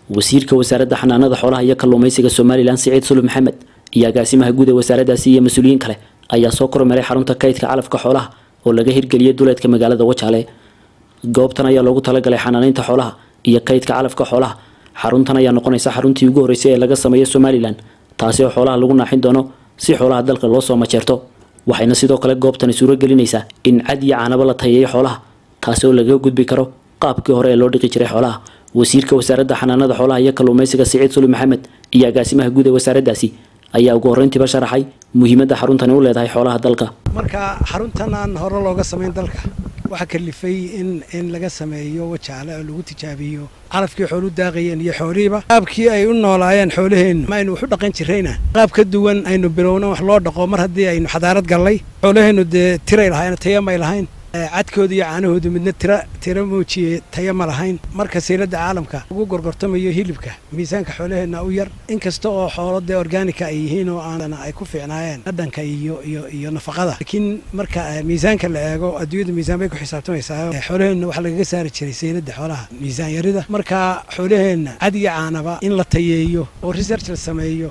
wasiirka wasaaradda xanaanada xoolaha iyo kalluumaysiga Soomaaliland Saciid Sulub Maxamed iyo agaasimaha guud ee wasaaraddaasi iyo mas'uuliyiin kale ayaa soo kormeeray xarunta kaydka calafka xoolaha oo laga hirgeliyay duleedka magaalada Wajaale. goobtan ayaa loogu talagalay xanaanaynta xoolaha iyo kaydka calafka xoolaha. xaruntan ayaa noqonaysa xaruntii ugu horeysay ee laga sameeyo Soomaaliland, taasi oo xoolaha lagu naaxin doono si xoolaha dalka loo soo majeerto. waxayna sidoo kale goobtani suuro gelinaysaa in cad iyo caanaba la tayeeyo xoolaha, taasi oo laga gudbi karo qaabkii hore ee loo dhaqi jiray xoolaha. wasiirka wasaaradda xanaanada xoolaha iyo kalluumaysiga Saciid Sulub Maxamed iyo agaasimaha guud ee wasaaraddaasi ayaa ugu horreyntiiba sharaxay muhiimadda xaruntani u leedahay xoolaha dalka. marka xaruntan aan hore looga sameyn dalka waxa kalifay in laga sameeyo Wajaale oo lagu tijaabiyo calafkii xooluhu daaqayeen iyo xoolihiiba qaabkii ay u noolaayeen xoolaheen ma aynu wax u dhaqan jirayna qaab ka duwan aynu bilowno wax loo dhaqo mar haddii aynu xadaarad galnay xoolaheenu dee tiray lahayn tayo ma lahayn cadkooda iyo caanahoodu midna tira muujiye tayo ma lahayn. marka sayladda caalamka ugu gorgortamayo hilibka miisaanka xoolaheena u yar inkasta oo xoolada organika ay yihiin oo aan ay ku fiicnaayeen dhadhanka iyo nafaqada, laakiin marka miisaanka la eego adduunyada miisaan bay ku xisaabtamaysaa. xoolaheena waxa laga saari jiray sayladda xoolaha miisaan yarida. marka xoolaheena cad iyo caanaba in la tayeeyo oo research la sameeyo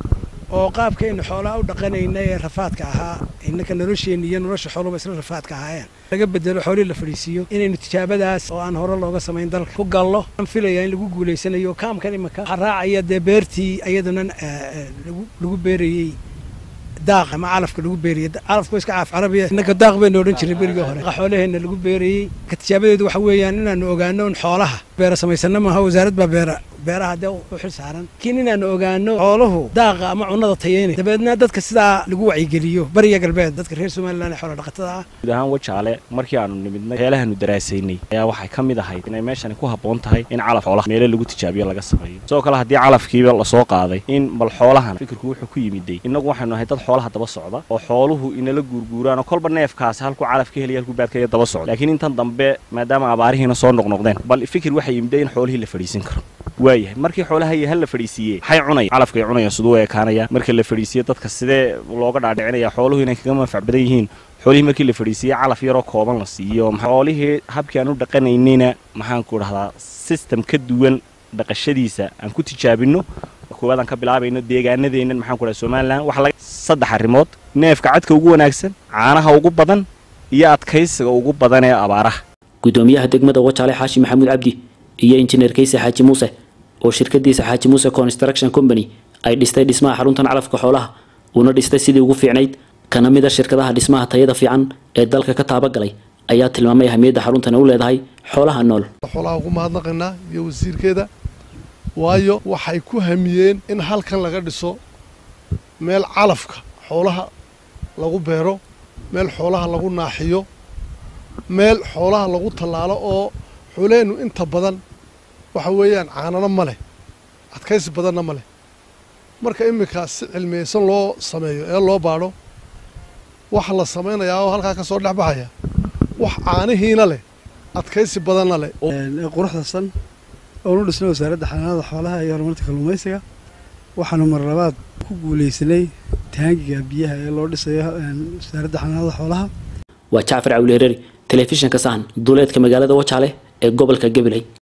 oo qaabkaynu xoolaha u dhaqanaynay ee rafaadka ahaa innaka nolosheenna iyo nolosha xooluhu isla rafaadka ahaayeen laga bedelo xoolihii la fadhiisiyo inaynu tijaabadaas oo aan hore looga samayn dalka ku gallo. aan filayaa in lagu guulaysanayo kaamkan imika waxaa raacaya dee beertii iyaduna lagu beerayey daaq ama calafka lagu beerayey. calafku iska caaf carabiya innaka daaq baynu odhan jirnay berigii hore. xoolaheena lagu beerayey ka tijaabadeedu waxa weeyaan inaanu ogaano in xoolaha beera samaysana maaha, wasaarad baa beeraha dee u xil saaran, laakiin inaanu ogaano xooluhu daaqa ama cunnada tayeynay dabeedna dadka sidaa lagu wacyigeliyo bariga galbeed dadka reer Soomaaliland ee xoolo dhaqatada ah. guud ahaan Wajaale markii aanu nimidnay heelahaanu daraasaynay ayaa waxay ka mid ahayd inay meeshan ku habboon tahay in calaf xoolaha meel lagu tijaabiyo laga sameeyo. sidoo kale haddii calafkiiba la soo qaaday in bal xoolahan fikirku wuxuu ku yimiday inagu waxaanu ahay dad xoolaha daba socda oo xooluhu inala guurguuraan oo kolba neefkaas halku calaf ka heliya halku baadka daba socda. laakiin intan dambe maadaama abaarihiina soo noqnoqdeen bal fikir waxay yimiday in xoolihii la fadhiisin karo. waayahay markii xoolaha hal la fadhiisiyay waxay cunay calafkay cunayaan sidoo ay kaanaya markii la fadhiisiyay dadka sidee looga dhaadhicinaya xooluhu inay kaga manfac badan yihiin. xoolihii markii la fadhiisiyay calaf yar oo kooban la siiyo xoolihii habkii aan u dhaqanaynayna maxaan ku dhahdaa system ka duwan dhaqashadiisa aan ku tijaabino. koowaad aan ka bilaabayno deegaanadeena maxaan ku dhahaa Soomaaliland waxa laga saddex arrimood: neefka cadka ugu wanaagsan, caanaha ugu badan iyo adkaysiga ugu badan ee abaaraha. gudoomiyaha degmada Wajaale Xaashi Maxamuud Cabdi iyo injineer Kayse Xaaji Muuse oo shirkadiisa Xaaji Muuse Construction Company ay dhistay dhismaha xaruntan calafka xoolaha una dhistay sidii ugu fiicnayd kana mid ah shirkadaha dhismaha tayada fiican ee dalka ka taabagalay ayaa tilmaamay ahmiyadda xaruntan u leedahay xoolaha nool. xoolaha ugu mahadnaqaynaa iyo wasiirkeeda waayo waxay ku hamiyeen in halkan laga dhiso meel calafka xoolaha lagu beero, meel xoolaha lagu naaxiyo, meel xoolaha lagu tallaalo oo xoolaheenu inta badan waxa weeyaan caanana ma leh, adkaysi badanna ma leh. marka imika si cilmiyeysan loo sameeyo ee loo baadho waxa la samaynayaa oo halkaa ka soo dhex baxaya wax caanihiina leh adkaysi badanna leh. quruxda san oo u dhisnay wasaaradda xanaanada xoolaha iyo horumarinta kalluumaysiga waxaanu mar labaad ku guuleysanay taangiga biyaha ee loo dhisayo wasaaradda xanaanada xoolaha. waa Jaafar Cawli Hereeri, telefishinka Sahan, duleedka magaalada Wajaale ee gobolka Gabiley.